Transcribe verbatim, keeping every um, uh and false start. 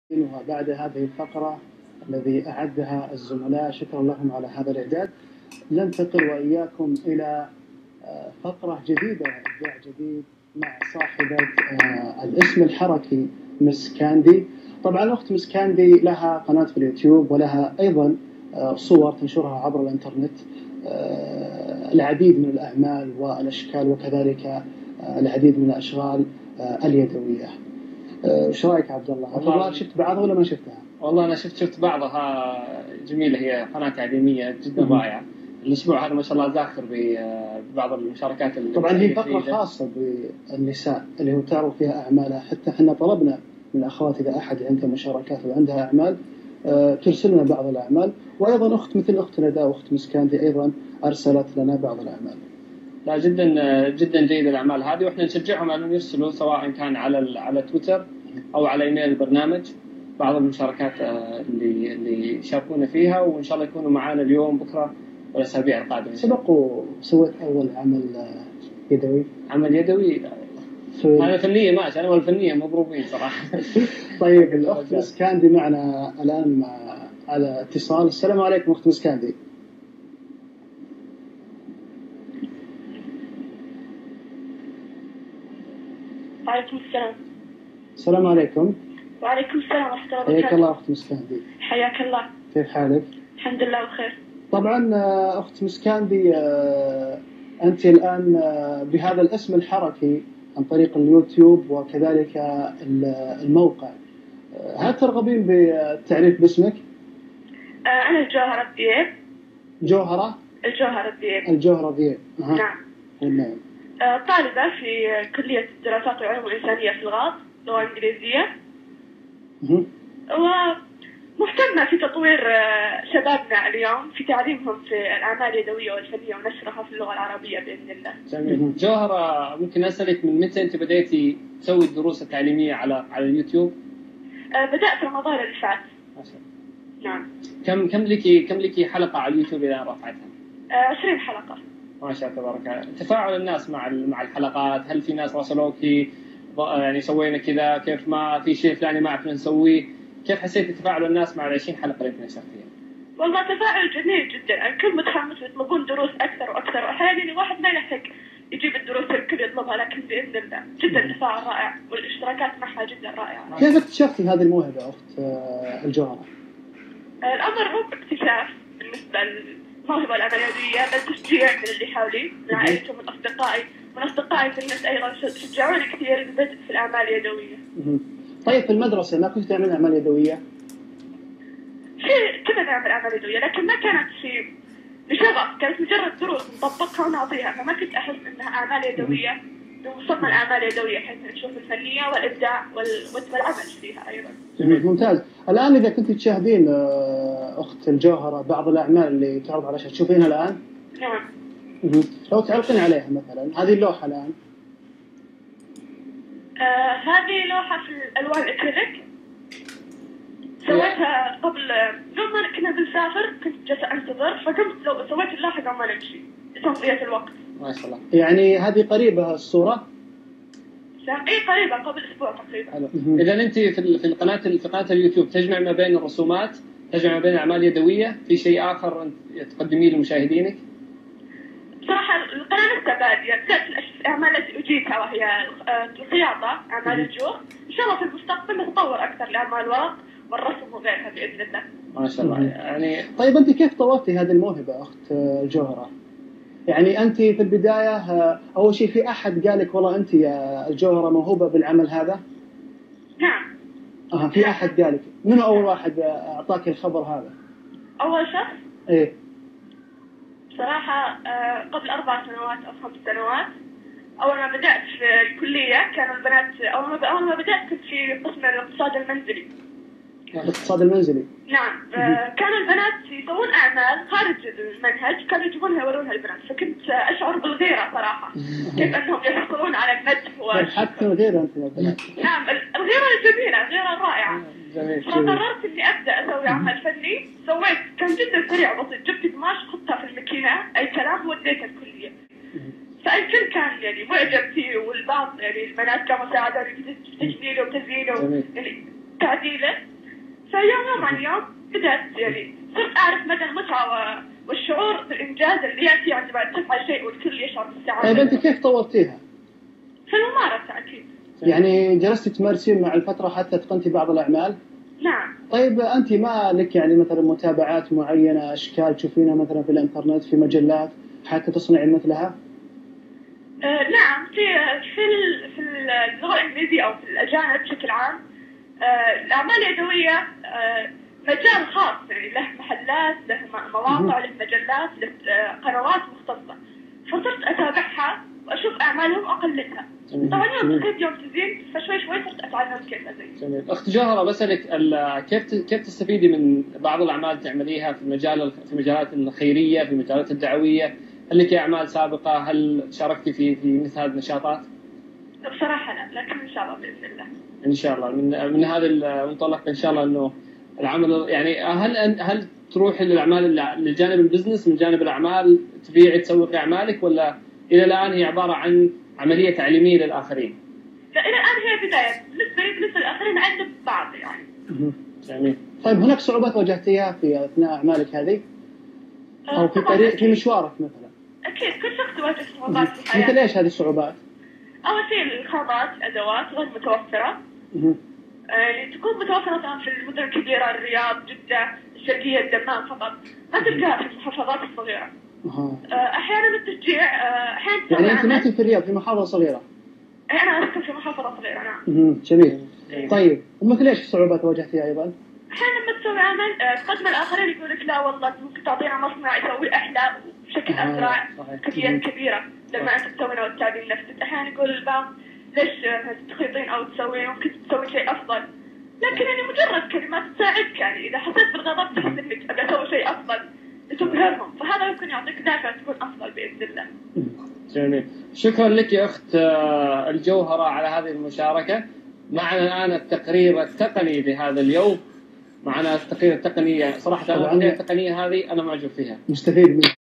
وبعد هذه الفقرة الذي أعدها الزملاء، شكرا لهم على هذا الإعداد، ننتقل وإياكم إلى فقرة جديدة وإبداع جديد مع صاحبة الاسم الحركي مس كاندي. طبعا أخت مس كاندي لها قناة في اليوتيوب ولها أيضا صور تنشرها عبر الإنترنت، العديد من الأعمال والأشكال وكذلك العديد من الأشغال اليدوية. ايش رايك عبد الله؟ والله شفت بعضها ولا ما شفتها؟ والله انا شفت شفت بعضها جميله، هي قناه تعليميه جدا رائعه. الاسبوع هذا ما شاء الله زاخر ببعض المشاركات اللي طبعا هي فقره خاصه بالنساء اللي هو تعرض فيها اعمالها، حتى احنا طلبنا من الاخوات اذا احد عنده مشاركات وعندها اعمال ترسل لنا بعض الاعمال، وايضا اخت مثل اخت ندى واخت مسكاندي ايضا ارسلت لنا بعض الاعمال. لا جدا جدا جيده الاعمال هذه، واحنا نشجعهم انهم يرسلوا سواء كان على على تويتر او على ايميل البرنامج بعض المشاركات اللي اللي يشاركونا فيها، وان شاء الله يكونوا معنا اليوم بكره والاسابيع القادمه. سبق وسويت اول عمل يدوي؟ عمل يدوي انا فنيه ماشي، انا والفنيه مضروبين صراحه. طيب الاخت مسكاندي معنا الان مع على اتصال. السلام عليكم اخت مسكاندي. وعليكم السلام. السلام عليكم. وعليكم السلام ورحمة الله وبركاته. حياك الله أخت مسكاندي. حياك الله. كيف حالك؟ الحمد لله بخير. طبعا أخت مسكاندي، أنت الآن بهذا الاسم الحركي عن طريق اليوتيوب وكذلك الموقع، هل ترغبين بالتعريف باسمك؟ أنا الجوهرة الديب. جوهرة؟ الجوهرة الديب. الجوهرة الديب. أه. نعم. نعم. طالبة في كلية الدراسات والعلوم الإنسانية في الغاز، لغة إنجليزية. ومهتمة في تطوير شبابنا اليوم في تعليمهم في الأعمال اليدوية والفنية ونشرها في اللغة العربية بإذن الله. جميل. جوهرة، ممكن أسألك من متى أنت بديتي تسوي الدروس التعليمية على على اليوتيوب؟ بدأت رمضان اللي فات. ما شاء الله. نعم. كم كم لك كم لك حلقة على اليوتيوب الآن رفعتها؟ عشرين حلقة. ما شاء الله تبارك الله. تفاعل الناس مع مع الحلقات، هل في ناس راسلوكي يعني سوينا كذا، كيف ما في شيء فلاني ما عرفنا نسويه، كيف حسيت تفاعل الناس مع العشرين حلقة اللي انت نشرتيها؟ والله تفاعل جميل جدا، الكل متحمس ويطلبون دروس اكثر واكثر، واحيانا الواحد ما يحتاج يجيب الدروس الكل يطلبها، لكن باذن الله جدا تفاعل رائع والاشتراكات معها جدا رائعة. كيف اكتشفتي هذه الموهبة اخت الجوهرة؟ الامر مو باكتشاف بالنسبة للموهبة العملية، بل تشجيع من اللي حولي، من عائلتي ومن اصدقائي، من أصدقائي في الناس أيضا شجعوني كثير للبدء في الأعمال اليدوية. طيب في المدرسة ما كنت تعمل أعمال يدوية؟ في كنا نعمل أعمال يدوية، لكن ما كانت في بشغف، كانت مجرد دروس نطبقها ونعطيها، فما كنت أحس أنها أعمال يدوية. وصلنا الأعمال اليدوية حيث نشوف الفنية والإبداع والعمل فيها أيضا. جميل، ممتاز. الآن إذا كنت تشاهدين أخت الجوهرة بعض الأعمال اللي تعرض على الشاشة تشوفينها الآن؟ نعم. لو تعرفين عليها مثلا، هذه اللوحة الآن. آه، هذه لوحة في الألوان الأكريليك، سويتها قبل يوم ما كنا بنسافر، كنت جالسة أنتظر فقمت لو سويت اللوحة قبل ما نمشي لتمضية الوقت. ما شاء الله. يعني هذه قريبة الصورة؟ اي قريبة، قبل أسبوع تقريبا. إذا أنت في في القناة في قناة اليوتيوب تجمع ما بين الرسومات، تجمع ما بين الأعمال اليدوية، في شيء آخر تقدميه لمشاهدينك؟ صراحة القناة لسه بادية، بدأت الأعمال التي أجيدها وهي الخياطة، أعمال الجوخ، إن شاء الله في المستقبل نتطور أكثر لأعمال الورق والرسم وغيرها بإذن الله. ما شاء الله. يعني طيب أنت كيف طورتي هذه الموهبة أخت الجوهرة؟ يعني أنت في البداية أول شيء في أحد قال لك والله أنت يا الجوهرة موهوبة بالعمل هذا؟ نعم. أها، في أحد قال لك؟ منو أول واحد أعطاك الخبر هذا؟ أول شخص؟ إيه. صراحة قبل أربع سنوات أو خمس سنوات، أول ما بدأت في الكلية كانوا البنات، أول ما أول ما بدأت كنت في قسم الاقتصاد المنزلي. الاقتصاد المنزلي. نعم. كانوا البنات يسوون أعمال خارج المنهج، كانوا يجيبونها يورونها البنات، فكنت أشعر بالغيرة صراحة، كيف أنهم يحصلون على المدح و. حتى الغيرة أنت البنات. نعم، الغيرة الجميلة، الغيرة رائعة. جميل. فقررت إني أبدأ أسوي عمل فني، سويت كان جدا سريع وبسيط، جبت قماش حطها في الماكينة أي كلام وديتها الكلية. فالكل كان يعني معجب فيه، والبعض يعني البنات كانوا ساعدوني في تجميله وتزيينه يعني تعديله. فيوم يوم عن يوم بدأت يعني صرت أعرف مدى المتعة والشعور بالإنجاز اللي يأتي عندما تفعل شيء والكل يشعر بالسعادة. طيب أنت كيف طورتيها؟ في الممارسة أكيد. يعني جلستي تمارسين مع الفترة حتى اتقنتي بعض الأعمال؟ نعم. طيب أنت ما لك يعني مثلا متابعات معينة، أشكال تشوفينها مثلا في الإنترنت في مجلات حتى تصنعي مثلها؟ آه نعم، في في في اللغة الإنجليزية أو في الأجانب بشكل عام آه الأعمال اليدوية آه مجال خاص، يعني له محلات، له مواقع، له مجلات، له آه قنوات مختصة، فصرت أتابعها وأشوف أعمالهم وأقلدها. طبعا يوم تزيد يوم تزيد فشوي شوي صرت أتعلم كيف أزيد. جميل. أخت جوهرة بسألك كيف كيف تستفيدي من بعض الأعمال تعمليها في المجال في المجالات الخيرية، في المجالات الدعوية؟ هل لك أعمال سابقة؟ هل شاركتي في في مثل هذه النشاطات؟ بصراحة لا، لكن إن شاء الله بإذن الله. إن شاء الله من من هذا المنطلق إن شاء الله إنه العمل يعني هل هل تروح للأعمال للجانب البزنس من جانب الأعمال، تبيعي تسوقي أعمالك، ولا إلى الآن هي عبارة عن عملية تعليمية للآخرين؟ لا، إلى الآن هي بداية، بالنسبة لي بالنسبة للآخرين عندي بعض يعني. جميل. طيب هناك صعوبات واجهتيها في أثناء أعمالك هذه؟ أو في طريق في مشوارك مثلا؟ أكيد كل شخص يواجه صعوبات في الحياة. مثل إيش هذه الصعوبات؟ أول شيء الخامات، أدوات غير متوفرة. يعني تكون متوفرة مثلا في المدن الكبيرة، الرياض، جدة، الشرقية، الدمام فقط، ما تلقاها في المحافظات الصغيرة. أحيانا التشجيع أحيانا يعني أنت ما في الرياض، في محافظة صغيرة؟ أنا أسكن في محافظة صغيرة. نعم. جميل. طيب ومثل إيش الصعوبات واجهتيها أيضا؟ أحيانا لما تسوي عمل تقدم الآخرين يقول لك لا والله ممكن تعطينا مصنع يسوي أحلى بشكل أسرع، كميات كبيرة لما أنت تسوينه وتتابعين نفسك. أحيانا يقول البعض ليش تخيطين أو تسوين، ممكن تسوي شيء أفضل. لكن يعني مجرد كلمات تساعدك، يعني إذا حسيت بالغضب تحس إنك أبي أسوي شيء أفضل لتبهرهم، فهذا يمكن يعطيك دافع تكون أفضل بإذن الله. جميل. شكرا لك يا أخت الجوهرة على هذه المشاركة. معنا الآن التقرير التقني لهذا اليوم. معنا التقرير التقني، صراحة التقنية هذه أنا معجب فيها، مستفيد منها.